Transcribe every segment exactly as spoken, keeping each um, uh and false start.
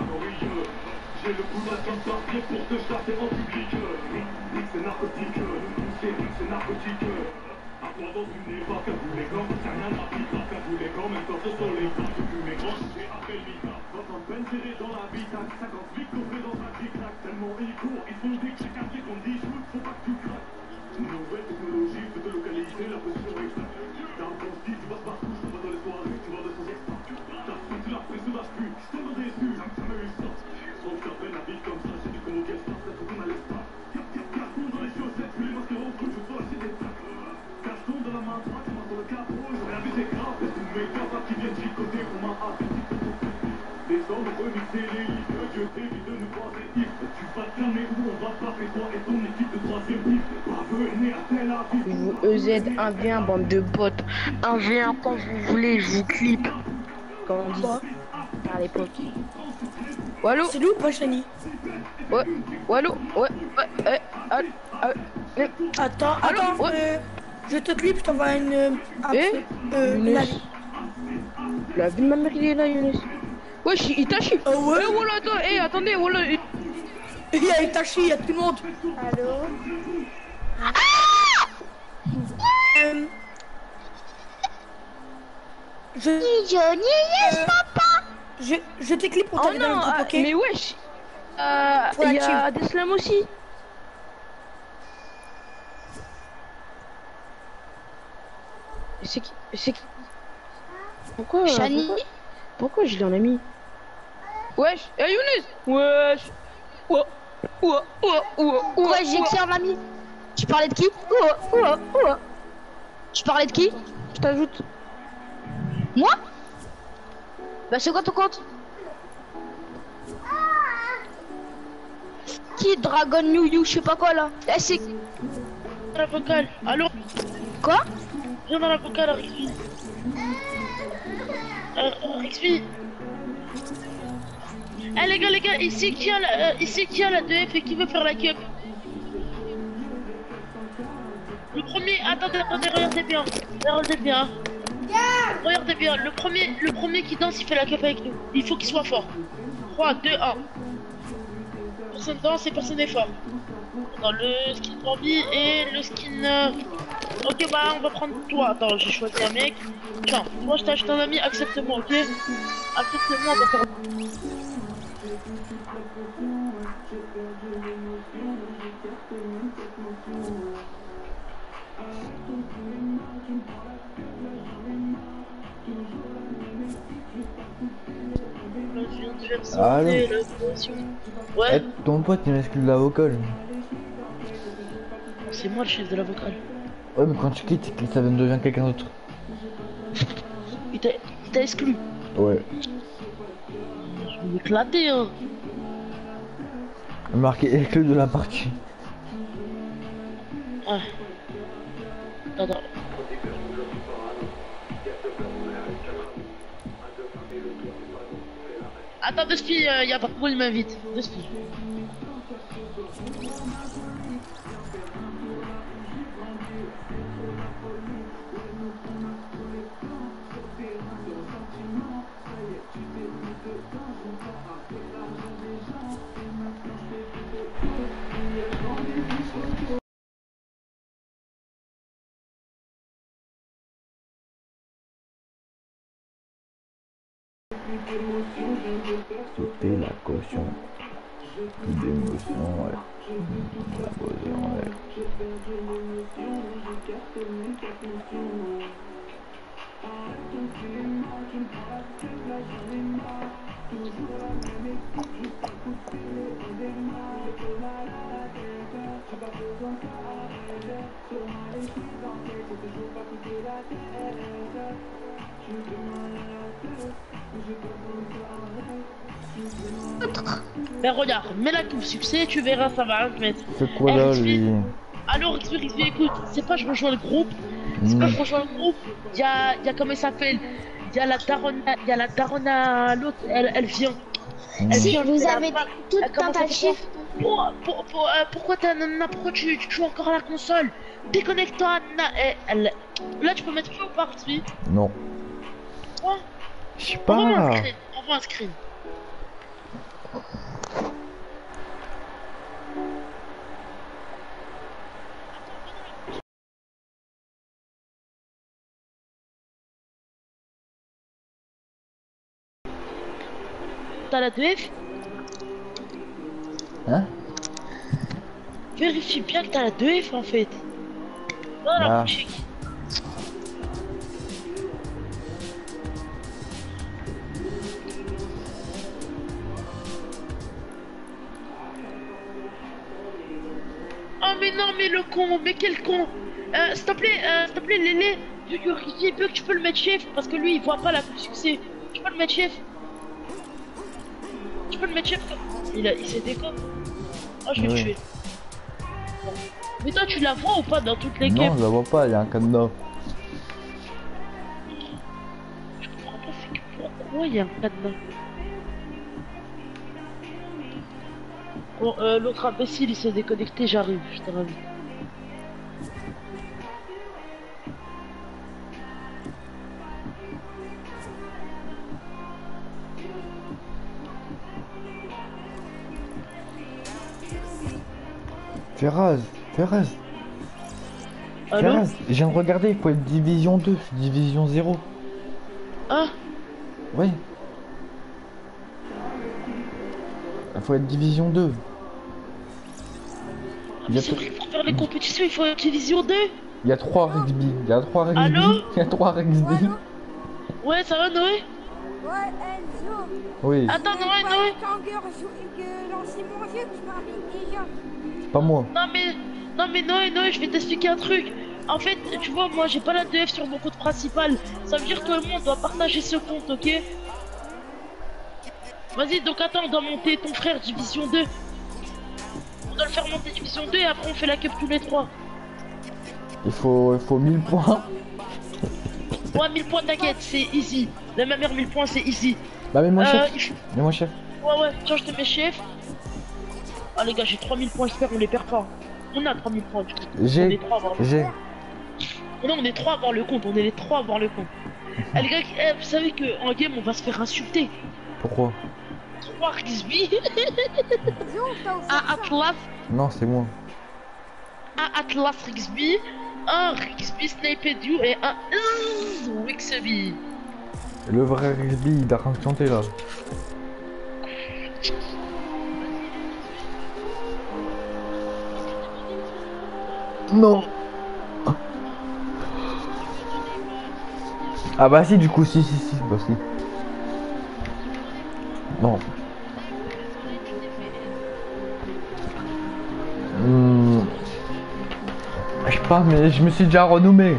J'ai le coup d'un papier pour te chasser en public. Nick c'est narcotique, c'est Nick c'est narcotique. À quoi dans une époque, à vous les gants, c'est rien à pique. À vous les gants, même quand ce sont les gants, depuis mes grands, j'ai appelé Mika. soixante peines tirées dans la bitaque, cinquante flics coffrés dans un tic-tac. Tellement ils courent, ils font des chèques, un truc qu'on dit, shoot, faut pas que tu craques. Nouvelle technologie, peut te localiser la position exacte. T'as un bon style, tu passes partout, je t'envoie dans les soirées, tu vois de son extra. T'as foutu la prise de vache pute, je t'en ai déçu, ça me eu ça. Sauf qu'à peine la vie comme ça, j'ai dû convoquer le staff, peut-être qu'on a l'espace. Casse-ton dans les chaussettes, puis les masques au foot, je vois lâcher des sacs. Cache-ton de la main droite, main sur le capot, j'ai rien vu, c'est grave. Laisse tous mes gars qui viennent chicoter pour ma hâte. Les hommes remixés, les livres, Dieu t'évite de nous croiser if. Tu vas te calmer où on va pas, toi et ton équipe de troisième type. Pas venir à Tel Aviv. Vous E Z un v un, bande de bottes. un v un quand vous voulez, je vous clip. Comme on dit à l'époque. Wallo. C'est nous ou pas, Chani? Ouais. Wallo. Ouais. Ouais. Ouais. Ouais. Ouais. Attends, Allô, attends. ouais. Euh, je te clip, je t'envoie une. Euh, Eh euh, une Younes. avis. La vie de ma mère, il est là, Younes. Wesh, Itachi. Oh ouais. Eh, voilà, attends. Eh, attendez, voilà. Il y a Itachi, il y a tout le monde. Allô? Euh, je, Johnny, yes, Euh, papa! je, je te clip pour Oh t'aller dans le non, groupe, euh, ok? mais wesh. Euh, Faut la il y a Deslam aussi. C'est qui? C'est qui? Pourquoi? Chani? Pourquoi, pourquoi je l'ai en ami? Wesh, eh Younes. Wesh. Ouah, ouah, ouah, ouah, ouah, Ouais, j'ai ouah. qui en ami? Tu parlais de qui? Ouah, ouah, ouah. Tu parlais de qui? Je t'ajoute. Moi? Bah c'est quoi ton compte? Qui Dragon New You, je sais pas quoi là. Eh, c'est Dans la vocale. Allô? quoi? Viens dans la vocale, Rixby. Euh, Rixby. Eh les gars, les gars, ici qui a la, euh, ici qui a la deux F et qui veut faire la cup? Le premier, attendez, attendez, regardez bien. Regardez bien. Regardez bien, le premier, le premier qui danse, il fait la cup avec nous. Il faut qu'il soit fort. trois, deux, un. Personne danse et personne n'est fort. Dans le skin Bambi et le skin... euh, Ok, bah on va prendre toi. Attends, j'ai choisi un mec. Tiens, moi je t'achète un ami, accepte-moi, ok? Accepte-moi, on va faire... Allô? Ouais, Eh, ton pote il m'exclut de la vocale. c'est moi le chef de la vocale. Ouais, mais quand tu quittes, ça devient quelqu'un d'autre. Il t'a il t'a exclu. Ouais. Je vais m'éclater, hein. Marqué exclu de la partie. Ah. Attends, attends. Attends, deux spies, il y a pas de il m'invite. Deux spies. C'était la caution. D'émotion, ouais. La boson, ouais. Ben regarde, mets la coupe succès, tu verras, ça va te mettre. C'est quoi là, lui? Alors, explique, écoute, c'est pas je rejoins le groupe, c'est pas je rejoins le groupe, y'a, y a comment il s'appelle, y'a la darona, y'a la darona, l'autre, elle, elle vient. Elle Si vient, vous elle avez a- tout elle commence à tentative. dire, Pour, pour, pour, euh, pourquoi t'as nana, pourquoi tu, tu joues encore à la console? Déconnecte-toi, nana. Et elle, là, tu peux mettre feu ou pas, Rixby? Non. Quoi? Je sais Envoie-moi un pas. screen, envoie un screen. t'as la deux F. Hein? Vérifie bien que t'as la deux F en fait. Non, la Ah. boutique. Oh mais non mais le con, mais quel con. Euh, s'il te plaît, euh, s'il te plaît Lélé, vu que Ricky peut que tu peux le mettre chef, parce que lui il voit pas la coupe succès. Tu peux le mettre chef. Tu peux le mettre chef. Il a, il s'est déco. Oh je vais Oui. le tuer. Bon. Mais toi tu la vois ou pas dans toutes les Non, games? je la vois pas, il y a un cadenas. Je comprends pas c'est que pourquoi il y a un cadenas. Bon, euh, l'autre imbécile il s'est déconnecté, j'arrive, je te ravis. Ferraz, Ferraz, Allô? Ferraz, je viens de regarder, il faut être division deux, division zéro. Ah, Oui. Il faut être division deux. Il y a, c'est tr- vrai, pour faire les compétitions il faut une division deux. il y a trois rugby, il y a trois rugby, Allô? il y a trois rugby. Ouais, ça va Noé? Ouais, Enzo. Oui, Attends Noé, Noé. Tanger que lancer mon jeu qui m'arrive déjà. c'est pas moi. Non mais, non mais Noé, Noé, je vais t'expliquer un truc. En fait, tu vois, moi j'ai pas la deux F sur mon compte principal. Ça veut dire que moi on doit partager ce compte, ok? Vas-y, donc attends, on doit monter ton frère division deux. On doit le faire monter division deux et après on fait la cup tous les trois. Il faut, il faut mille points. Ouais, mille points, t'inquiète, c'est easy. La ma mère, mille points, c'est easy. Bah mais moi Euh, chef, il faut- mais moi chef. Ouais, ouais, tiens, je te mets chef. Ah, les gars, j'ai trois mille points, j'espère on les perd pas. On a trois mille points, du coup. On est J'ai, trois à avoir le j'ai. Non, on est trois à avoir le compte, on est les trois à avoir le compte. Eh, les gars, eh, vous savez qu'en game, on va se faire insulter. Pourquoi? trois Rixby, Enzo, t'as offert un ça. Atlas, Non, c'est moi. un Atlas Rixby, un Rixby Sniped You et un Zzz Wixby. Le vrai rugby, il a rien chanté là. Non. Ah bah si, du coup, si, si, si, bah si. Non. Hmm. Je sais pas, mais je me suis déjà renommé.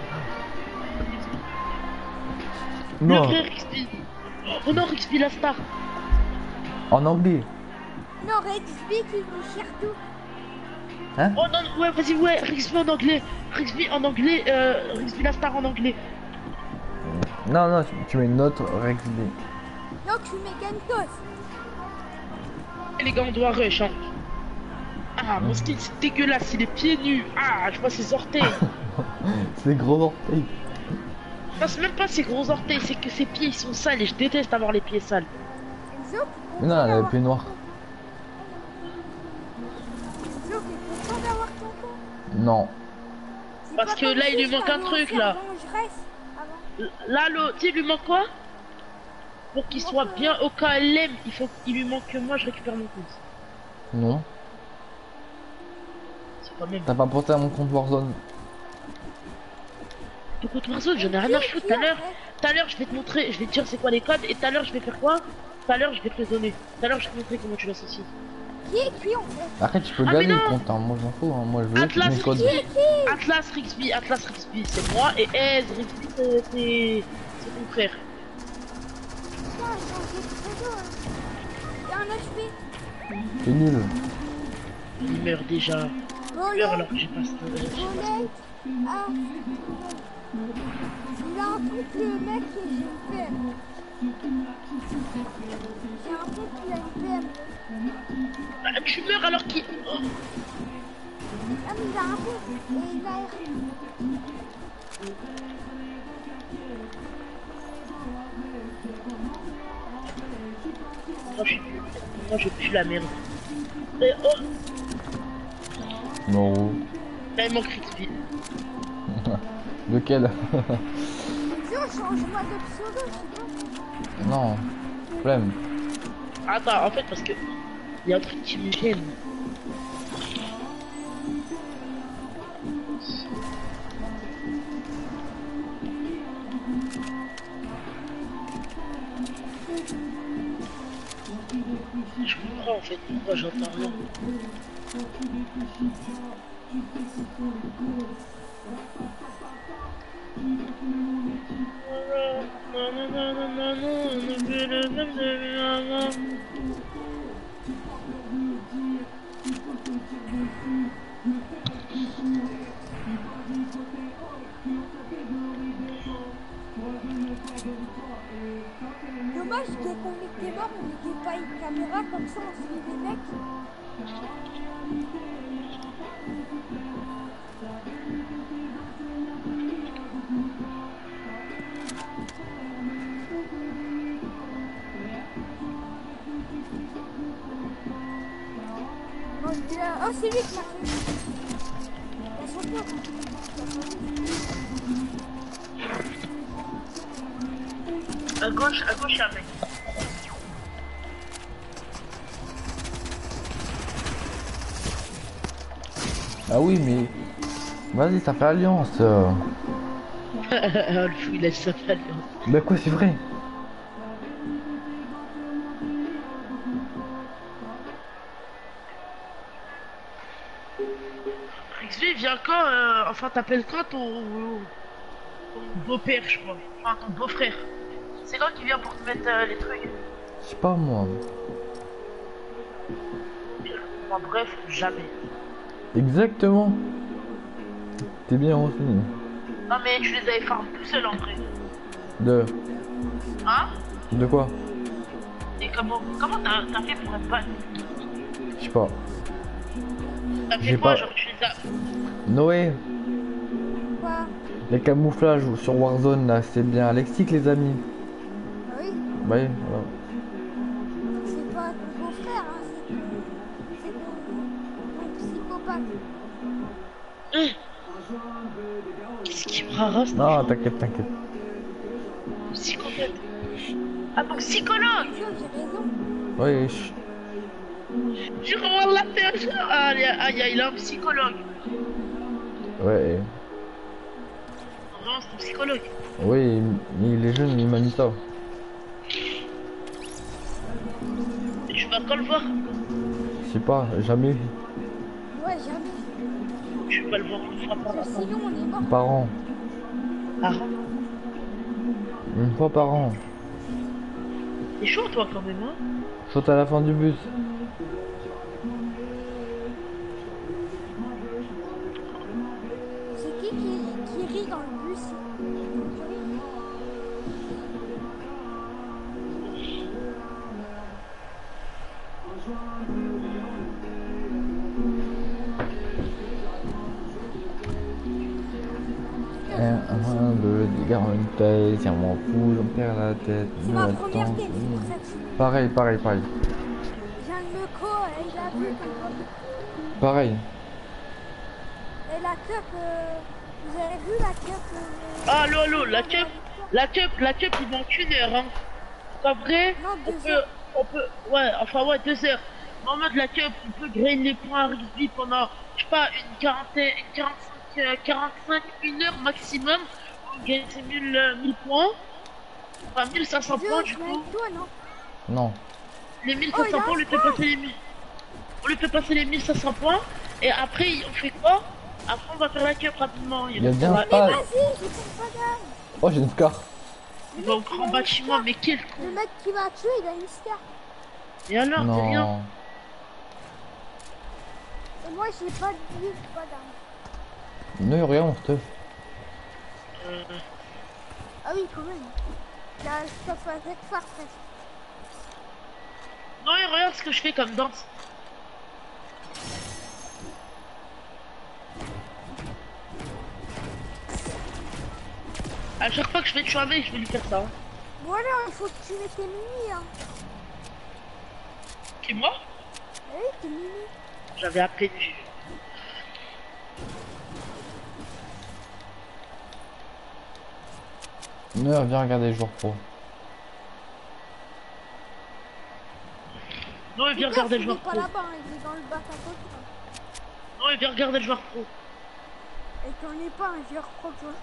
Le Non, vrai Rixby. Oh non, Rixby la star. en anglais. Non, Rexby qui vous cherche tout. Oh non, ouais, vas-y, ouais, Rixby en anglais. Rixby en anglais, euh, Rixby la star en anglais. Non, non, tu- tu mets une autre Rexby. Non, tu mets Gantos. Et les gars, on doit rush, hein. Ah, mon style, c'est dégueulasse, il est pieds nus. Ah, je vois ses orteils. C'est gros orteils. Non, c'est même pas ses gros orteils, c'est que ses pieds ils sont sales et je déteste avoir les pieds sales. Enzo, Mais non, elle a les pieds noirs. Enzo, t'es content d'avoir ton compte. Non. C'est Parce pas que comme là, il si lui manque je un t'avais truc, offert là. Vengeresse avant. Là, le, tu sais, il lui manque quoi? Pour qu'il soit bien au K L M, il faut qu'il lui manque que moi, je récupère mon compte. Non. C'est quand même. T'as pas porté à mon compte Warzone. Ton compte Warzone, j'en ai rien à foutre. Tout à l'heure, tout à l'heure, je vais te montrer, je vais te dire c'est quoi les codes, et tout à l'heure, je vais faire quoi? Tout à l'heure, je vais te le donner. Tout à l'heure, je vais te montrer comment tu l'associes. Qui est qui en fait? Après, tu peux Ah, mais gagner non. le compte, hein. Moi je m'en fous, hein. Moi je veux Atlas mes codes. Rixby, Atlas Rixby, Atlas Rixby, c'est moi, et Ez Rixby, c'est c'est- c'est ton frère. Putain, j'ai changé de pseudo. Hein. Y'a un H P. C'est nul. Il meurt déjà. Il meurt Volette. alors que j'ai pas ce. j'ai pas ce- Volette. Ah. Il a un truc, le mec, et j'ai une P M. J'ai un truc, il a une P M. Bah, tu meurs alors qu'il. Oh, Ah, mais il a un truc, et il a R. moi, je suis. Moi, je pue la merde. Et oh, Non. là, il manque Rixby. Lequel? Enzo, change-moi de pseudo, je sais pas. Non. Flemme. Attends, en fait, parce que il y a un truc qui me gêne. Je comprends en fait pourquoi j'entends rien. Dommage que quand on était mort, on n'était pas une caméra comme ça, on suivait les mecs. Oh, il a- oh, c'est lui qui m'a fait. Il a son tour. À gauche, à gauche, il y a un mec. Ah oui, mais... Vas-y, ça fait alliance. euh. Le fou, il a sa alliance. Bah quoi, c'est vrai. X V, viens quand euh, enfin, t'appelles quand ton, ton beau-père, je crois. Enfin, ton beau-frère. C'est quand qui vient pour te mettre euh, les trucs. Je sais pas moi. Enfin, bref, jamais. Exactement. T'es bien aussi. Non, mais tu les avais farm tout seul en vrai. De... Hein? De quoi? Et comment comment t'as t'as fait pour être pas? Je sais pas. T'as fait J'ai quoi, pas- genre tu les as. Noé, Quoi? les camouflages sur Warzone là, c'est bien Alexis que les amis. Ah oui, Bah oui, voilà. c'est pas ton beau-frère, hein, c'est ton... c'est ton... ton psychopathe. Qu'est-ce qui me rarasse? Non, t'inquiète, t'inquiète. Psychopathe. Ah, donc psychologue! Tu vois, j'ai raison. Oui, je... Tu regardes la tête. Ah, il y a- ah, il y a- il a un psychologue. Ouais. Vraiment, c'est un psychologue. Oui, mais il est jeune, il m'a mis ça. Et tu vas quand le voir? Je sais pas, jamais. Ouais, jamais. Tu vas le voir une fois par Parce que an. sinon, on est mort. Par an. Ah, Une fois par an. t'es chaud toi quand même, hein? Saute à la fin du bus. C'est qui qui, qui rit dans le bus? Un, un, deux, des garanties, si on m'en fout, j'en perds la tête. C'est mais ma attends, première tête, c'est- c'est pour ça que je- Pareil, pareil, pareil. j'ai un meco, et il a vu comme... Pareil. Et la cup, euh, vous avez vu la cup euh, Ah, allo, allo, la cup, la cup, la cup, il manque une heure, hein. Pas vrai? Non, On deux peut, heures. on peut, ouais, enfin, ouais, deux heures. Mais en mode la cup, on peut grainer les points à rugby pendant, je sais pas, une quarantaine, une quarante-cinq, euh, quarante-cinq, une heure maximum. On gagne ces mille, euh, mille points. Enfin, mille cinq cents Dieu, points, je du vais coup. avec toi, non? Non. Les mille Oh, cinq il cents a points, on lui fait passer les mille. On lui fait passer les mille cinq cents points. Et après, on fait quoi? Après, on va faire la cup rapidement. Il y a reste bien la- pas. Vas-y, je tombe pas d'âme. Oh, j'ai une scar. Il va au grand bâtiment, mais quel con. Le mec qui m'a tué, il a une star. Et alors, t'es rien. Non. Et moi, j'ai pas de vie, pas d'âme. Ne rien, on se. Euh, Ah oui, quand même. Il a le stuff avec phare presque. Non, et regarde ce que je fais comme danse. À chaque fois que je vais tuer un mec, je vais lui faire ça. Hein. Voilà, il faut que tu mettes tes mini, hein. Qui, moi? Eh oui, tes mini. J'avais appelé du... Ne viens regarder les jours pro. Non, il vient Fais gaffe, regarder le il joueur est pas pro. là-bas, hein, il est dans le bac à côté. hein. Non, il vient regarder le joueur pro. Et qu'on n'est pas un joueur pro, toi.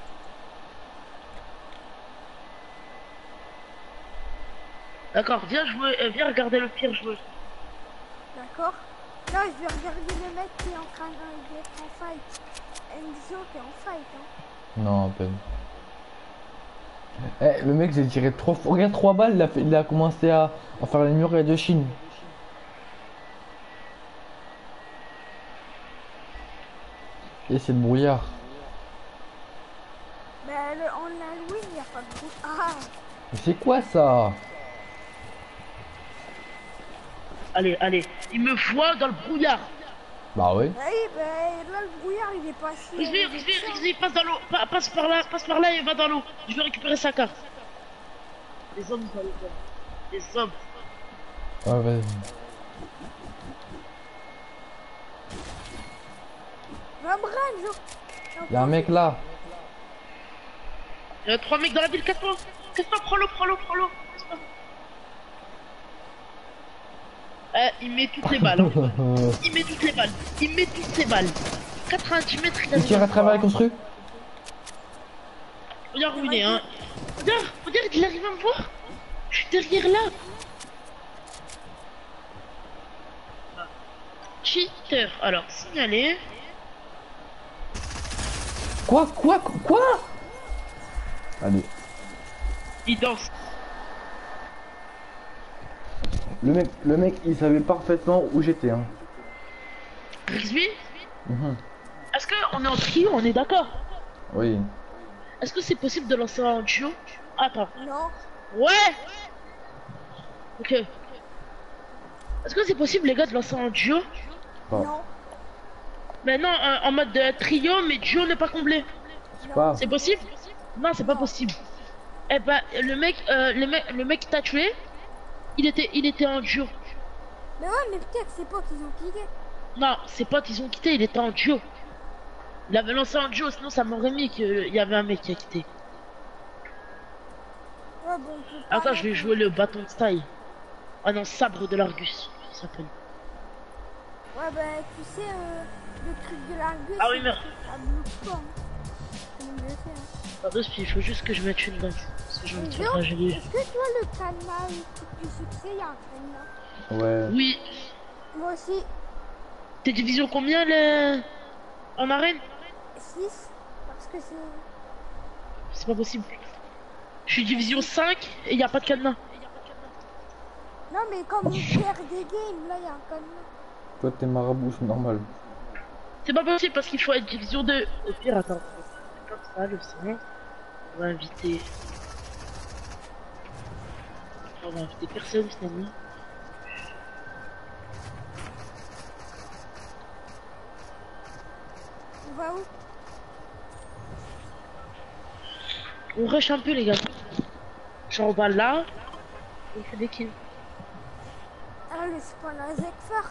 D'accord, viens jouer, euh, viens regarder le pire joueur. D'accord. Là, je vais regarder le mec qui est en train de- d'être en fight. Enzo, t'es en fight, hein. Non, à peine. Eh, le mec, j'ai tiré trois fois. Regarde, trois balles, il a, fait- il a commencé à, à faire les murailles de Chine. Et c'est le brouillard. Mais le, en Halloween, il n'y a pas de groupe. Ah, Mais c'est quoi ça? Allez, allez, il me voit dans le brouillard. Bah oui. bah oui, bah, là, le brouillard, il est pas si... Rizvi, Rizvi, Rizvi, passe dans l'eau, Pa- passe par là, passe par là et va dans l'eau. Je vais récupérer sa carte. Les hommes, ça, les hommes. Les hommes. Ouais, vas-y. Va me rendre, genre. Y'a un mec là. Il y a trois mecs dans la ville, casse-toi. Casse-toi, prends-le, prends-le, prends-le. Casse-toi. Eh, il met toutes les balles. Hein. Il met toutes les balles. Il met toutes ses balles. quatre-vingt-dix mètres, il a Il tire à travers la constru. Regarde où il est, hein. Regarde, regarde, il arrive à me voir. Je suis derrière là. Cheater. Alors, signaler. Quoi? Quoi? Quoi? Allez. Il danse. Le mec, le mec, il savait parfaitement où j'étais, hein. Rizvi, Mhm. est-ce qu'on est en trio, on est d'accord? Oui. Est-ce que c'est possible de lancer un duo? Attends. Non. Ouais. Ok. Est-ce que c'est possible, les gars, de lancer un duo? Pas. Non. Mais non, en, en mode euh, trio, mais duo n'est pas comblé. C'est pas. C'est possible? Non, c'est pas possible. Eh ben, le mec, euh, le mec, le mec qui t'a tué, il était, il était en duo. Mais ouais, mais peut-être c'est pas qu'ils ont quitté. Non, ses potes, ils ont quitté, il était en duo. Il avait lancé un duo, sinon ça m'aurait mis qu'il y avait un mec qui a quitté. Ouais, bon, on peut pas Attends, je vais mettre- jouer le bâton de style. Ah non, sabre de l'Argus, ça s'appelle. Ouais, bah, tu sais, euh, le truc de l'Argus. Ah oui, c'est mais- que ça bloque pas. Hein. Comme je le fais, hein. Pardon, il faut juste que je mette une danse. Parce que j'ai envie de Et faire donc, un joli. est-ce que toi, le canal du succès, il y a un canal? Ouais. Oui. Moi aussi, T'es division combien, le... en arène? six. Parce que c'est. C'est pas possible. Je suis division cinq et y a pas de cadenas. Non, mais comme on perd des games, là, il y a un canal. Toi, t'es marabout, c'est normal. C'est pas possible parce qu'il faut être division deux. Au pire, attends. Comme ça, le sang. On va inviter. On va inviter personne finalement. On va où? On rush un peu, les gars. Genre, on va là. On fait des kills. Ah, le spawn à Zekfar.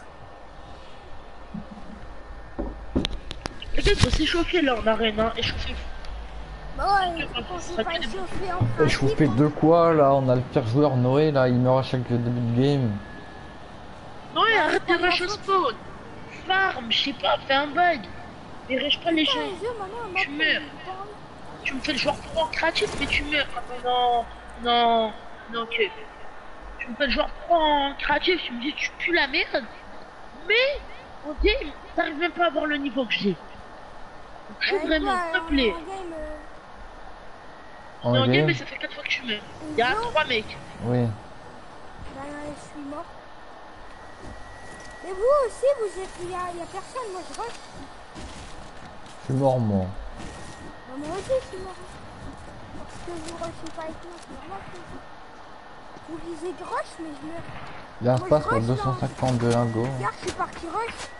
Les gars, il faut s'échauffer là en arène, hein. Échauffer. Bah ouais, on s'est pas échauffé en principe. Et je vous fais de quoi là? On a le pire joueur Noé là, il meurt à chaque début de game. Non, et arrête de rush au spawn. Farm, je sais pas, fais un bug. Mais rush pas les gens. Putain, les yeux, maintenant, on Tu m'appelle, meurs. il parle. Tu me fais le joueur pro en créatif, mais tu meurs. Ah, mais non, non, non, ok. Tu me fais le joueur pro en créatif, tu me dis tu pues la merde. Mais, en game, t'arrives même pas à avoir le niveau que j'ai. Donc, je suis Ouais, vraiment, quoi, s'il te en- plaît. en game, euh, En Et en game, game? mais ça fait quatre fois que je meurs. Il y a trois mecs. Oui. bah, je suis mort. Mais vous aussi, vous êtes. Il y a, il y a personne, moi je rush. Je suis mort moi. Bah, moi aussi, je suis mort. Parce que vous rushez pas avec moi, c'est normal que vous. Vous disez que rush, mais je meurs. Il y a un Moi, space je pour rush, deux cent cinquante de lingots. Regarde, je suis parti rush.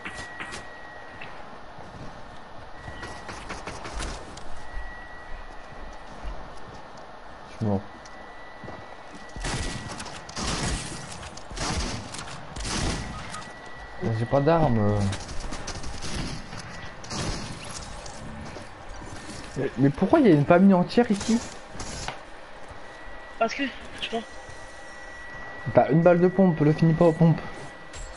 Je suis mort. J'ai pas d'armes. Mais, mais pourquoi il y a une famille entière ici? Parce que, je sais pas. T'as une balle de pompe, le finis pas aux pompes.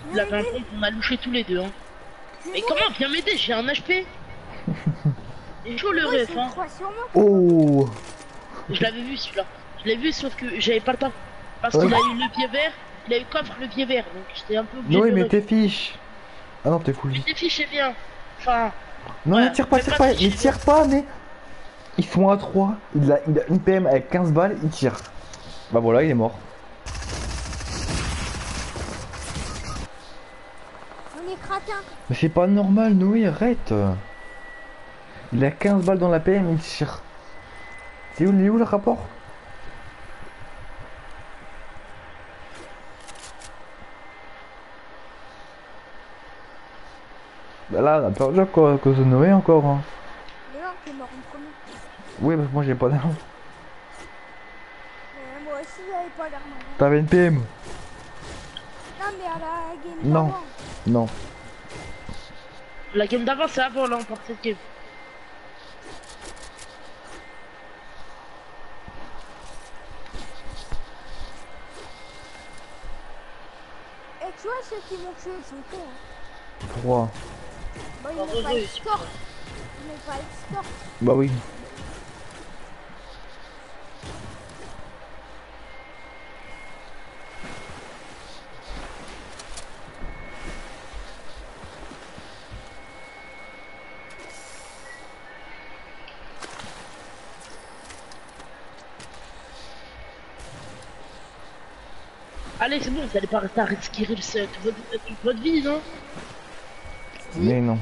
Il avait un pompe, on a louché tous les deux. Hein. Mais comment? Viens m'aider, j'ai un H P. Il est chaud le Ouais, ref, c'est hein. trois sur moi. Oh. Je l'avais vu celui-là. Je l'ai vu sauf que j'avais pas le temps. Parce Ouais. qu'il a eu le pied vert, il a eu coffre le pied vert, donc j'étais un peu obligé Noé, de mais le t'es fiche. Ah non, t'es full Mais vie. t'es fiché bien. Enfin, Non, ouais, ne tire pas, fais tire pas pas, tricher, mais tire pas, mais. Ils sont à trois. Il a, il a une P M avec quinze balles, il tire. Bah voilà, il est mort. On est craquin. Mais c'est pas normal, Noé, arrête. Il a quinze balles dans la P M, il tire. C'est où, il est où le rapport? Bah là, on a perdu quoi, à cause de Noé encore. Hein. Mais non, t'es mort en premier. Oui, parce que moi j'ai pas d'arme. Euh, moi aussi, j'avais pas l'arme. avant. T'avais une P M? Non, mais à la game Non. d'avant. Non. la game d'avant c'est avant là, on part cette game. Et tu vois, ceux qui m'ont tué, ils sont cons. Hein. trois. Bah, ils Ah, n'ont pas oui, de c'est score. Ils n'ont pas de score. Bah oui. Allez, c'est bon, vous allez pas rester à risquer le set, toute votre, toute votre vie, non? Mais non.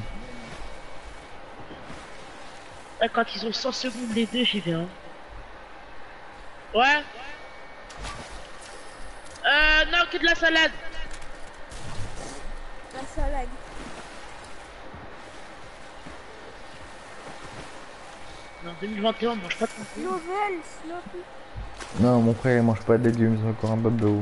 Ouais, quand ils ont cent secondes les deux, j'y vais. Hein. Ouais. Euh, non, que de la salade. La salade. Non, deux mille vingt et un, on mange pas de concours. Novel, Sloppy. Non, mon frère il mange pas de légumes, c'est encore un babo.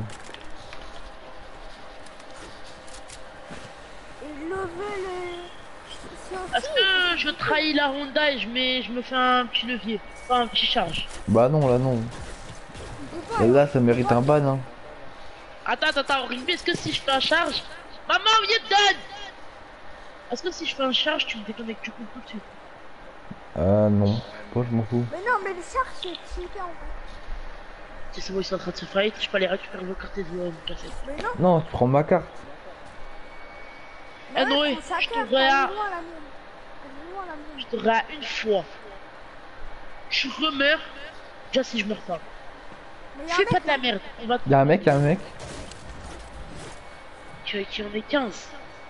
Et Novel, euh, Sloppy. Est-ce que je trahis la Honda et je mets, je me fais un petit levier, enfin un petit charge. Bah non, là non. On peut pas, Et là ça mérite un ban hein. Attends, attends, attends, Rigby, est-ce que si je fais un charge, maman, viens te donne. Est-ce que si je fais un charge, tu me déconnectes du coup tout de suite? Euh non, moi je m'en fous. Mais non, mais le char, c'est super en fait. Si c'est bon, ils sont en train de se fight, je peux aller récupérer vos cartes et vous me casser. Mais non. Non, tu prends ma carte. Eh, Noé, prends sa je te carte, verrai à- elle est loin, la mienne. Elle est loin, la mienne. Je te verrai une fois. Je remeurs, déjà si je meurs pas. Mais y a un Fais mec, pas de la merde, on va... Y'a un mec, y'a un mec. Tu qui en est quinze.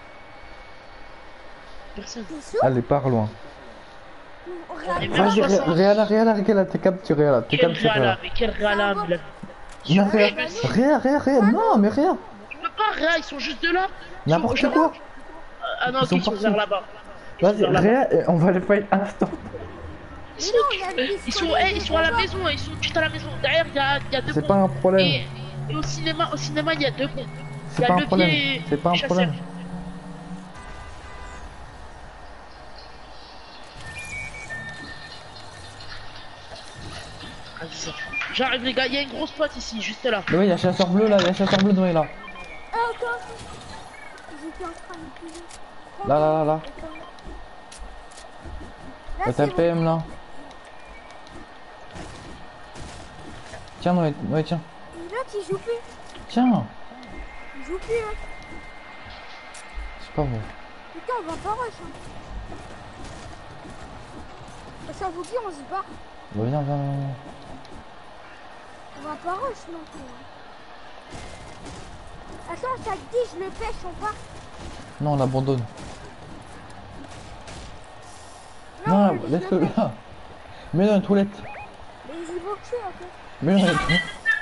Personne. t'es sûr? Allez, pars loin. Regarde, Mais moi, même Vas-y, soixante. Réala, Réala, Réala, t'es capturé là, t'es Quel capturé réala, là. mais quel réala, mais la... Non, Ouais, Réa, je sais. Réa, Réa, Réa, non, mais Réa. Je peux pas, Réa, ils sont juste de là. Ils sont- N'importe genre- quoi. Ah non, Ils ok, sont ils sont partis. vers là-bas. Vas-y, vers là-bas. Réa, on va les fight à l'instant. Ils sont, Mais non, il y a le ils sont, pistolet eh, ils sont à la devant. maison, ils sont juste à la maison. Derrière, il y a, il y a deux C'est bombes. pas un problème. Et, et au cinéma, au cinéma, il y a deux bombes. Il y C'est a pas un levier problème. et- C'est pas un et chasseur. problème. Vas-y, ça. J'arrive les gars, il y a une grosse pote ici, juste là. Mais oui, y'a chasseur bleu là, y'a chasseur bleu Noé là. Ah, encore. J'étais en train de piler. Là, là, là, là. Là, Y'a c'est ta bon. P M là. Tiens Noé, Noé, tiens. Et l'autre, il joue plus. Tiens. Il joue plus, hein. C'est pas bon. Putain, on va pas rush, hein. Ça vous dit, on se bat. Bah, viens, viens, viens. On va pas rush non plus. Hein. Attends, ça te dit, je le pêche, on part. Non, on abandonne. Non, Non, je le laisse-le pêche. là. Mets-le dans les toilettes. Mais ils vont tuer, en fait. Mets-le dans les toilettes.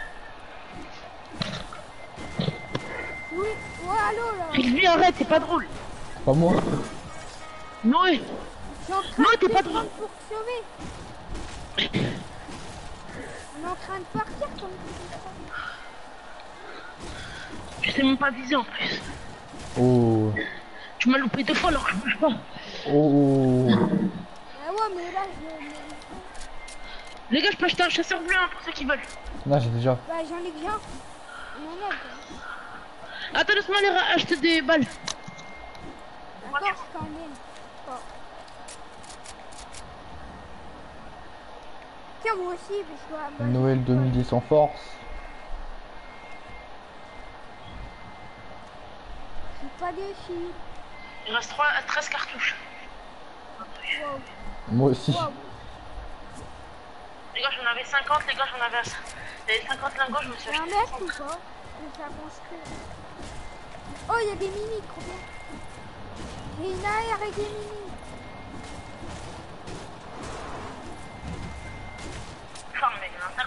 Oui, ouais, allô, là. Lui, arrête, c'est pas drôle. Pas moi. Noé, Je suis en train Non, de t'es pas descendre pour te sauver. On est en train de partir comme tu sais même pas viser en plus. Oh. Tu m'as loupé deux fois alors que je bouge pas. Oh. Ah ouais, mais là, je... Les gars, je peux acheter un chasseur bleu hein, pour ceux qui veulent. Là, j'ai déjà. Bah, j'en ai déjà. On en a, quoi. Attends, laisse-moi aller ra- acheter des balles. D'accord, je t'emmène. Bon. Tiens, moi aussi, mais je dois... bah, Noël deux mille dix en force. j'ai pas des filles. Il reste trois, treize cartouches. Wow. Moi aussi. Wow. Les gars, j'en avais cinquante, les gars, j'en avais assez. J'avais cinquante lingots, je me suis Y'a un acheté mec trente. ou pas? Je construire. Oh, il y a des mini, trop bien. J'ai une A R et des mini. Fermé, hein. T'as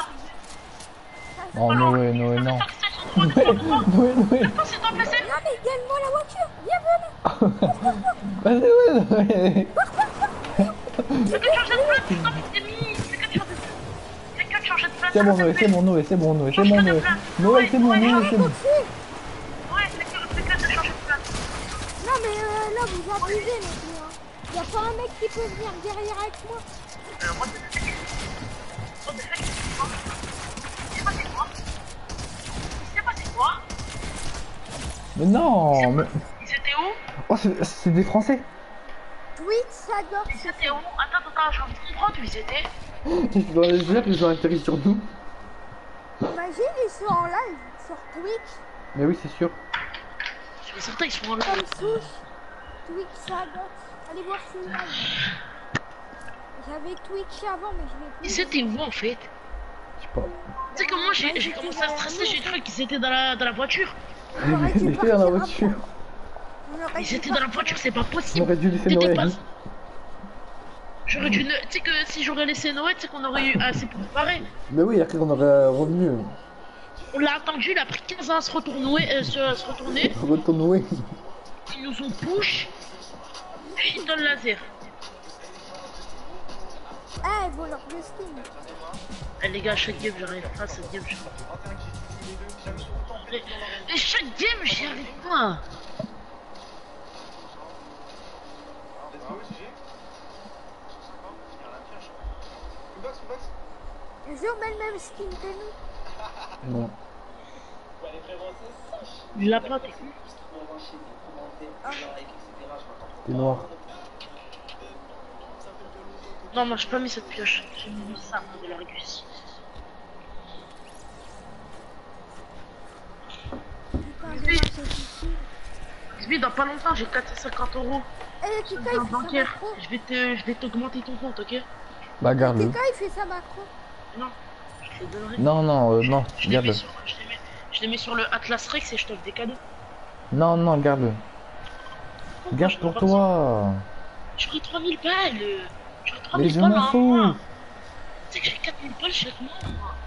Oh Noé, Noé, non. combien de fois Noé, Noé. Attends, c'est toi placé. Non, mais donne-moi la voiture. Viens, venez. Vas-y, ouais, Noé. C'est que tu changes de place, putain, mais c'est mis. C'est que tu changes de place. C'est que tu changes de place. C'est bon Noé, c'est bon Noé, c'est bon Noé, c'est bon Noé. Noël, c'est bon Noé, c'est bon. Ouais, c'est que c'est que tu changes de place. Non, mais euh, là, vous abusez, les gars. Y'a pas un mec qui peut venir derrière avec moi. Euh, moi, c'est fait. Moi, c'est fait. C'est pas c'est quoi. C'est pas c'est quoi. Mais non, mais... Ils étaient où? Oh, c'est c'est des Français. Twitch, ça dort. Ils étaient où? Attends, attends, j'ai envie de comprendre où ils étaient. Ils sont dans les airs, ils ont atterri sur nous. Imagine, ils sont en live sur Twitch. Mais oui, c'est sûr. Je suis certain, ils sont en live. Comme souche. Twitch, ça dort. Allez voir ce live. J'avais Twitch avant, mais je vais plus. Ils étaient où en fait? Je sais pas. Tu sais que moi j'ai j'ai commencé à stresser, j'ai cru qu'ils étaient dans la, dans la voiture. On aurait dû Ils étaient dans la partir voiture. avant. On aurait Ils dû étaient dans la partir voiture, c'est pas On possible. aurait dû laisser T'étais Noël. pas... J'aurais dû... ne- Tu sais que si j'aurais laissé Noël, tu sais qu'on aurait eu assez pour préparer. Mais oui, après on aurait revenu. On l'a attendu, il a pris quinze ans à se retourner. Euh, se, à se retourner. Retourne Noé. Ils nous ont push. Puis dans le laser. Eh, voleur de skin. Eh les gars, chaque game j'arrive pas, cette game je... Mais, mais chaque game j'y arrive pas. Ils ont le même skin que nous. Non. Il l'a pas, t'es con. T'es noir. Non, moi j'ai pas mis cette pioche. J'ai mis ça, moi, de l'Argus. Putain, demain, c'est difficile. Xbi, dans pas longtemps, j'ai quatre cent cinquante euros. Eh, Kika, Dans il un fait sa bancaire. macro. Je vais te, je vais t'augmenter ton compte, ok? Bah garde-le. Kika, il fait sa macro. Non, je te le donnerai. Non, non, euh, non, Je les, mets garde-le. sur, je, les mets, je les mets sur le Atlas Rex et je t'offre des cadeaux. Non, non, garde-le. Pourquoi Garde je pour peux pas toi. J'ai pris trois mille balles. J'ai pris trois Mais mille je balles m'en en un fous. mois. Tu sais que j'ai quatre mille balles chaque mois.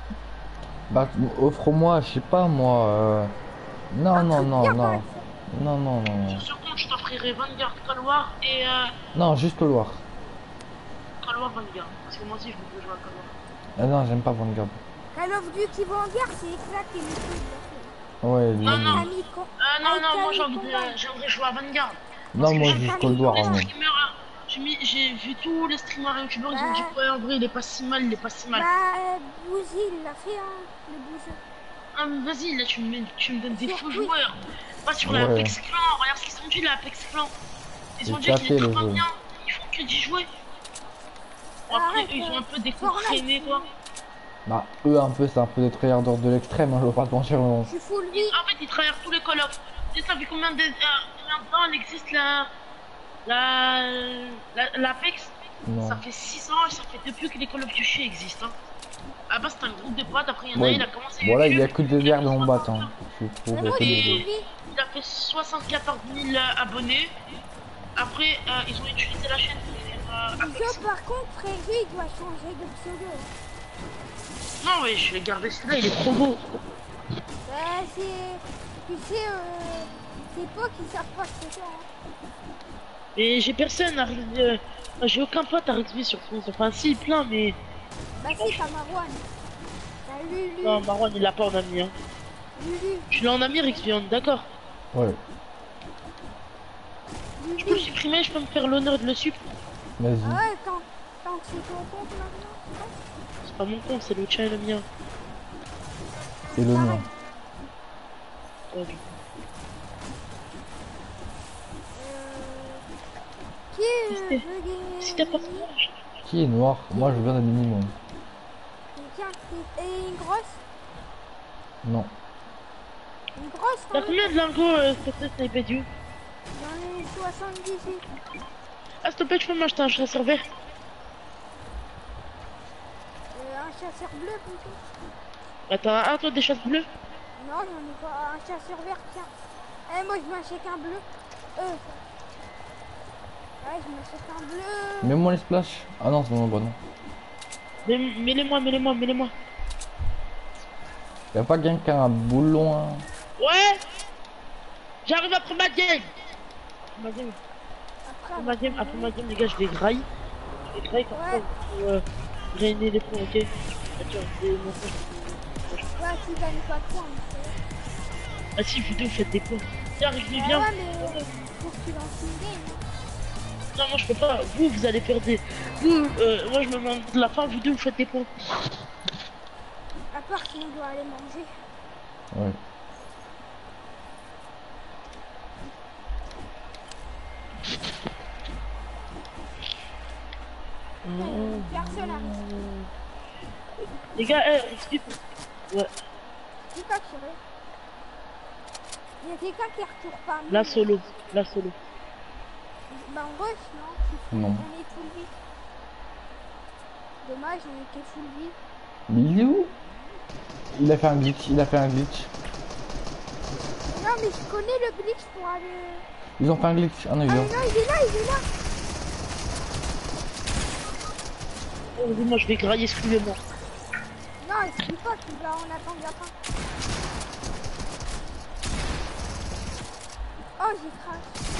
Bah offre-moi, je sais pas moi. euh, Non, non, non, Viens, non. par Non, non, non. Sur ce compte, je t'offrirai Vanguard, Call War et euh, Non, juste le Loir. Call War Vanguard. Parce que moi aussi, je veux jouer à Call War. Ah non, j'aime pas Vanguard. Call of Duty Vanguard, c'est éclaté le truc. Ouais, Non, lui- non. Ami, con- Euh, non, Avec non, moi Cali j'ai envie Combat. de. J'aimerais jouer à Vanguard. Non, moi que juste j'ai Cold War Les avant. streamers, hein, j'ai mis, j'ai vu tous les streamers et youtubeurs, ils ont dit Ouais. ouais, en vrai, il est pas si mal, il est pas si mal. Bah, euh, Bouzy, il l'a fait, hein, le Bouzy. Ah, mais vas-y, là, tu me, mets- tu me donnes des Sur faux Twitch. joueurs. Pas sur Ouais. la Apex Clan, regarde ce qu'ils ont dit, la Apex Clan. Ils ont dit Éclaté, qu'il est le trop jeu. bien, ils font que d'y jouer. Bon, après, Arrête, eux, ils ont un peu des coups Fortnite. traînés, quoi. Bah, eux un peu, c'est un peu des tryharders de l'extrême, hein, je veux pas te mentir. non. Je suis full Ils- vie. en fait, ils traversent tous les Call of. Tu sais, ça fait combien de, euh, combien de temps elle existe, la. La. la- L'Apex? Non. Ça fait six ans et ça fait depuis que les Call of Duty existent. Hein. À base, c'était un groupe de potes, après, il y en a Ouais. un, il a commencé Voilà, il y a YouTube. que des airs de mon battant. Hein. Je trouve Mais il y a moi, que je des suis airs. full vie. Il a fait soixante-quatorze mille euh, abonnés. Après, euh, ils ont utilisé la chaîne pour faire euh, Apex. Ça, par contre, Frédéric, il doit changer de pseudo. Non, mais je vais garder celui-là, il est trop beau. Bah, c'est... Tu sais, euh... C'est pas qu'ils savent pas ce que c'est, hein. Mais j'ai personne à Rixby, euh, j'ai aucun pote à Rixby sur France. Enfin, si, plein, mais. Bah si, t'as Marwan. T'as Lulu. Non, Marwan, il l'a pas en ami. Hein. Lulu. Tu l'as en ami, Rixby, on est d'accord. Ouais, Je peux le Lulu. supprimer, je peux me faire l'honneur de le sup. vas-y. Ah ouais, tant, tant que c'est ton compte maintenant, c'est vrai. C'est pas mon compte, c'est le tien et le mien. C'est le mien. Ouais, du coup. Qui euh, Si veut t'es- gagner Si t'as pas ça, Qui est noir? Moi, je veux un minimum. Quelqu'un qui... Et une grosse Non. Une grosse, t'as t'en veux combien de lingots, euh, s'il te plaît, Sniper Dieu? J'en ai soixante-dix-huit. Ah, s'il te plaît, tu peux m'acheter un chasseur vert? Euh, un chasseur bleu plutôt. Ah, t'en as un, toi, des chasses bleues? Non, j'en ai pas. Un chasseur vert, tiens. Eh, moi, je m'achète un bleu. Euh. Ouais, je m'achète un bleu. Mets-moi les splash. Ah non, c'est bon, bon, non. Mais- Mets-les-moi, mets-les-moi, mets-les-moi. Y'a pas quelqu'un qui a un boulon, hein? Ouais! J'arrive après ma game! Après ma game, Après, après ma game, après ma game, les gars, je les graille. Je les graille comme ça Ouais. pour euh, drainer les points, ok? Ah, tiens, c'est mon point. ouais, tu gagnes pas de points. mais c'est- Ah si, vidéo, faites des points. Tiens, arrive, Ah viens. ouais, mais faut que tu lances une game. Non, moi je peux pas. Vous, vous allez faire des. Vous, euh, moi je me demande de la fin, vidéo, vous faites des points. À part si on doit aller manger. Ouais. Euh, Personne arrive. Les gars, eh, explique. Ouais, Dis pas tirer. Il y a quelqu'un qui retourne pas. la solo, la solo. Bah en rush, non C'est full- Non. On est full vie. Dommage, on était full vie. Mais il est où? Il a fait un glitch, il a fait un glitch. Non, mais je connais le glitch pour aller... Ils ont fait un glitch. Ah non, Ah ils mais ont. non, il est là, il est là. Oh, moi je vais grailler, excusez-moi. Non, explique pas, tu vas en attendre la fin. Oh, j'ai crash.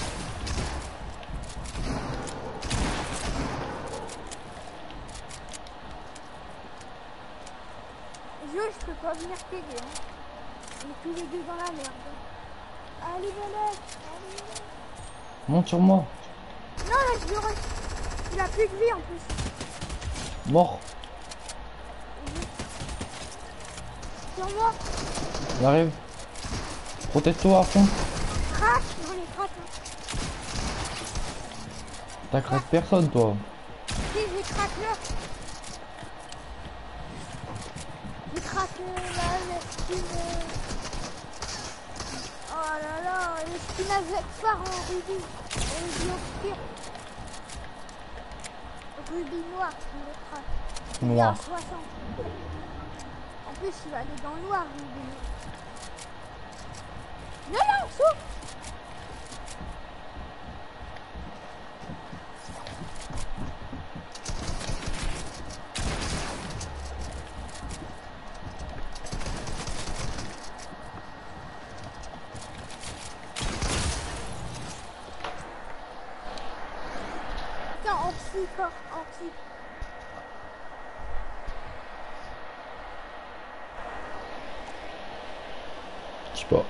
Je, je peux pas venir t'aider. Hein. On est tous les deux dans la merde. Allez, Valette. Allez. Monte sur moi. Non, là, je le rush. Il a plus de vie en plus. Mort. Sur moi. Il arrive. Protège-toi à fond. Crash. Non, les crash. Hein. T'as craqué personne, toi. Si, j'ai crack là. J'ai crack euh, là, le skin. Euh... Oh là là, le skin avec phare en rubis. Rubis obscur. Rubis noir, je le crack. Il est à Noir. soixante. En plus, il va aller dans le noir, rubis. Non, non, sauf. Tiens, en psy, corps, en psy. Je sais pas.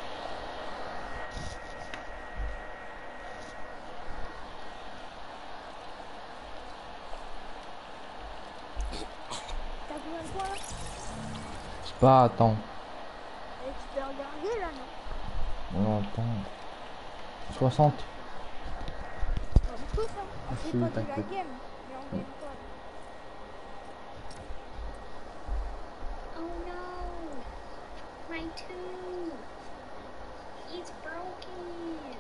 T'as combien de points là? Je sais pas, attends. Et tu peux regarder là, non? Non, attends. soixante. Pas beaucoup ça. On fait Si, pas de la t'inquiète. game, mais on gagne quoi? Oh no! My tooth! It's broken!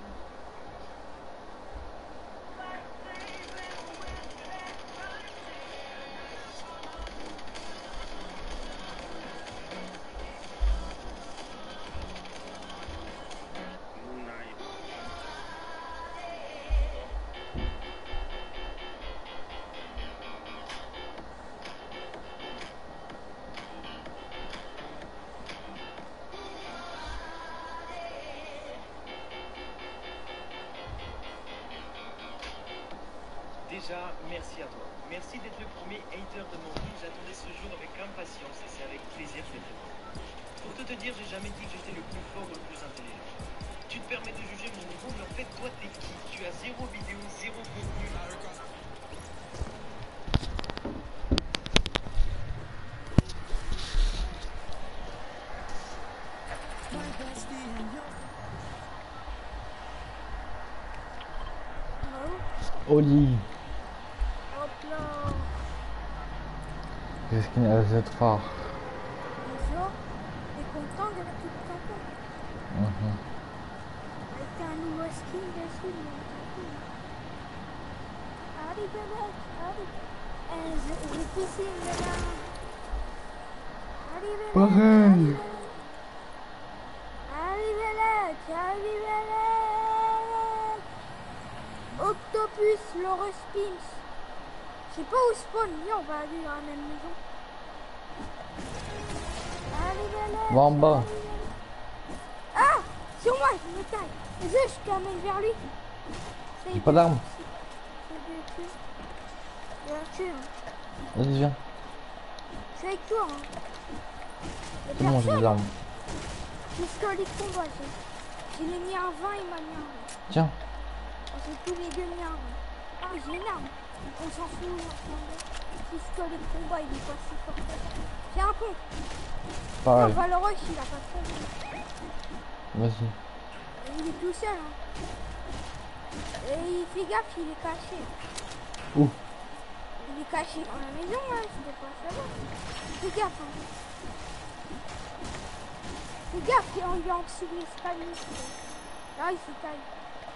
Déjà, merci à toi. Merci d'être le premier hater de mon vie. J'attendais ce jour avec impatience et c'est avec plaisir que je le fais. Pour tout te dire, j'ai jamais dit que j'étais le plus fort ou le plus intelligent. Tu te permets de juger mon niveau, mais en fait, toi, t'es qui? Tu as zéro vidéo, zéro contenu. My bestie and Oli. Hop là. Qu'est-ce qu'il y a à cette phare? Bonjour. T'es content de la petite tampon? Mhm. Avec un nouveau skin dessus, mais t'es cool. Allez, Belek, allez. Euh, je, je piscine là. Allez, Belek. Pareil. Allez, Belek, allez, Belek. Octopus, Lorospins. Je sais pas où spawn, viens, on va aller dans la même maison. Allez, Belek. Va en bas. allez, Belek. Ah, sur moi, je me taille. Vas-y, je t'amène vers lui. J'ai pas d'armes. Il va tuer, hein. Vas-y, viens. Je suis avec toi, hein. Y'a C'est bon, j'ai personne. des armes. Pistolet de combat, j'ai. Je l'ai mis un vingt, il m'a mis un vingt. Tiens. On s'est tous les deux mis un vingt. Ah, j'ai une arme. On s'en fout, on s'en fout. Pistolet de combat, il est pas si fort que ça. J'ai un con. Non, Pareil. Valoroy, il a pas de con. Vas-y. Il est tout seul, hein. Et il fait gaffe, il est caché. Où? Il est caché dans la maison, là, je sais pas savoir. Fais gaffe, hein. Fais gaffe, on lui a en dessous de l'escalier. Là, il se taille.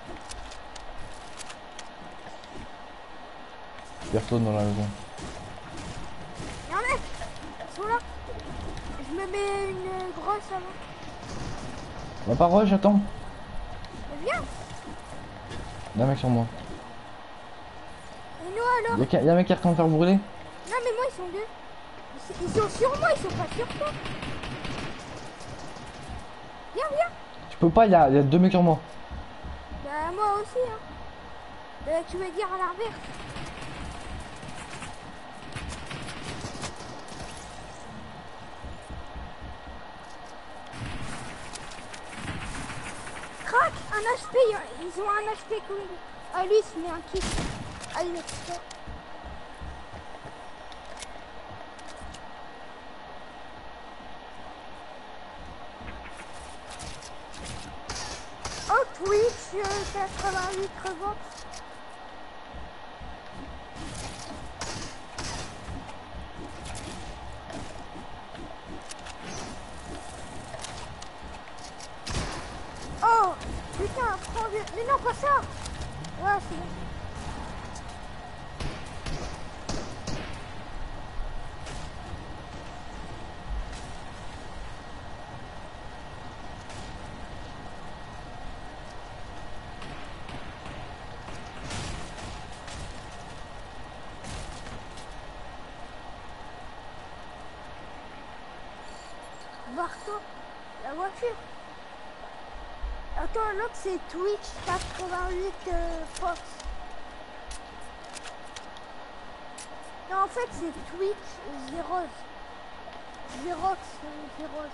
Personne dans la maison. Y'a un mec. Ils sont là. Je me mets une grosse avant. Va pas rush, attends. Mais viens. Y'a un mec sur moi. Et nous alors? Y'a y'a un mec qui est en train de faire brûler. Non, mais moi, ils sont deux. Ils, ils sont sur moi, ils sont pas sur toi. Viens, viens. Tu peux pas, y'a y a deux mecs sur moi. Bah, moi aussi, hein. Euh, tu veux dire à l'inverse? Crac, un H P, ils ont un H P comme lui. Ah, lui, il se met un kit. Ah, il est expert. Oh, Twitch, euh, quatre-vingt-huit revox. Oh, putain, prends le... Mais non, pas ça. Ouais, c'est bon. Barto, la voiture. Attends, l'autre c'est Twitch quatre-vingt-huit euh, Fox. Non, en fait c'est Twitch Zeros. Zerox, euh, Zeros.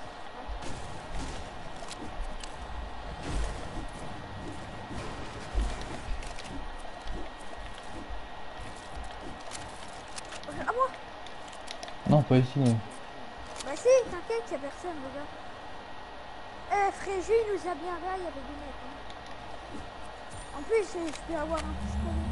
À moi. Non, pas ici. Bah si, t'inquiète, y'a personne, regarde. Eh, Fréjus, il nous a bien là, il y avait des mecs. Hein. En plus, je je peux avoir un pistolet.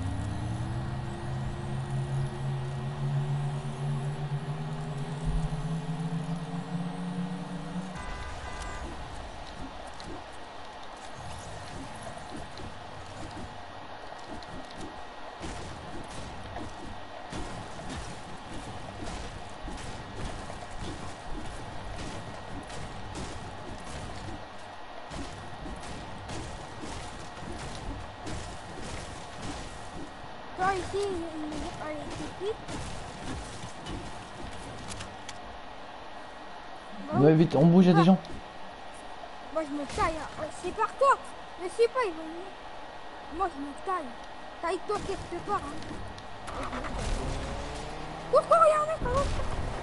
Toi ici, il y a une maison. Allez, c'est vite. Bon, Ouais, vite, on bouge, y'a des gens. moi je me taille. Hein. Ouais, c'est par toi. Ne suis pas, ils vont venir. Moi je me taille. Taille-toi quelque part. Hein. Cours, cours, il y a un mec à l'autre.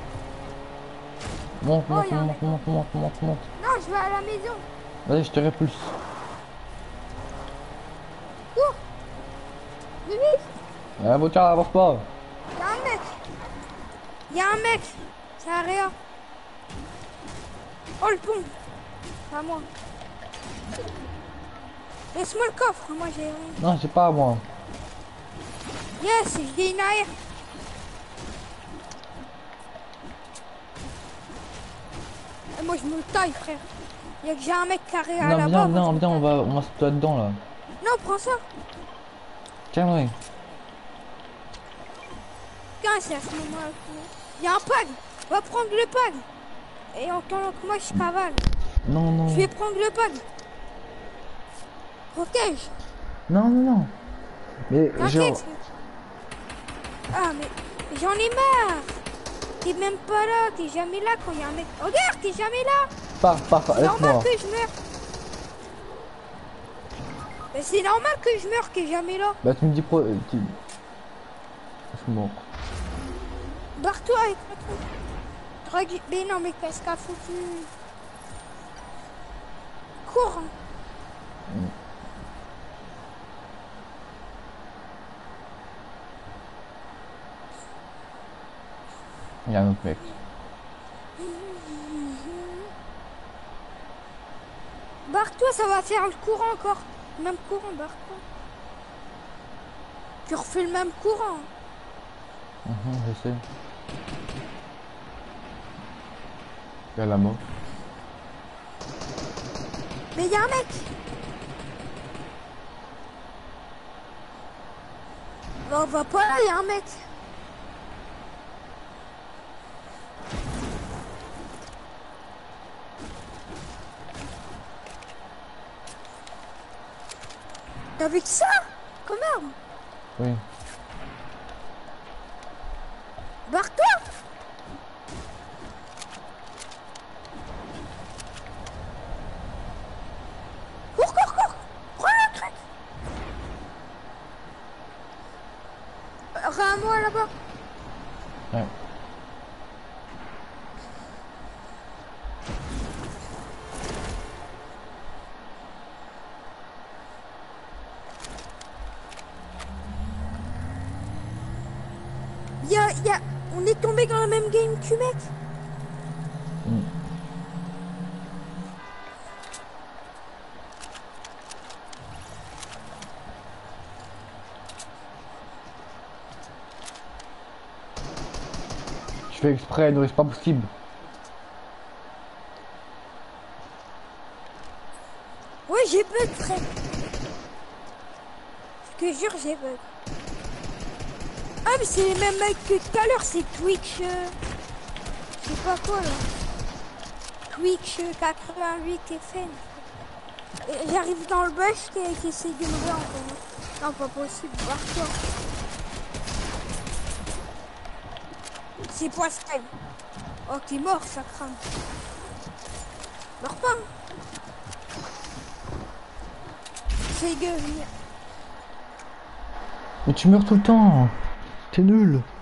Monte, Oh, monte, y a un monte, monte, monte, monte, monte. Non, je vais à la maison. Vas-y, je te répulse. Cours. Plus vite. Ah, bon, tiens, avance pas. Il y a un mec. Il y a un mec. C'est un réa. Oh le pont. C'est à moi. Laisse-moi le coffre. Moi j'ai rien. Non, j'ai pas, moi. Yes, je gagne air. Et moi je me taille frère. Y'a que j'ai un mec carré à Non, la viens, barre. viens, viens, on va, on va se toi dedans là. Non, prends ça. Tiens, ouais. Tiens, c'est à ce moment-là. Y'a un pag. Va prendre le pag. Et en attendant que moi je cavale. Non, non. Je vais prendre le pag. Protège. Non, non, non. Mais genre. T'inquiète. Ah, mais j'en ai marre. T'es même pas là. T'es jamais là quand il y a un mec. Regarde, t'es jamais là. Pars, pars, C'est normal laisse-moi. que je meure. Mais c'est normal que je meure, que jamais là. Bah, tu me dis pro. euh, Tu... Je suis mort. Barre-toi avec le truc. Drag- Mais non, mais qu'est-ce qu'a foutu? Cours. Mm. Il y a un autre mec. Barre-toi, ça va faire le courant encore. Même courant, barre-toi. Tu refais le même courant. Mhm, je sais. Il y a la mort. Mais il y a un mec. Bah, on va pas là, il y a un mec. T'as vu que ça? Quand même. Oui. Barre-toi. Cours, cours, cours. Prends le truc. Rends-moi là-bas. Ouais. Y a, y a... On est tombé dans la même game que mec. Mm. Je fais exprès, non, c'est pas possible. Ouais, j'ai bug, frère. Je te jure, j'ai bug. Ah, mais c'est les mêmes mecs que tout à l'heure, c'est Twitch. Euh... Je sais pas quoi là. Twitch euh, quatre-vingt-huit F N. Et j'arrive dans le bush qui, qui essaie de me voir encore. Non, pas possible, barre-toi. C'est Poisson. Oh, t'es mort, ça crame. Meurs pas. C'est gueule. Mais tu meurs tout le temps. T'es nul.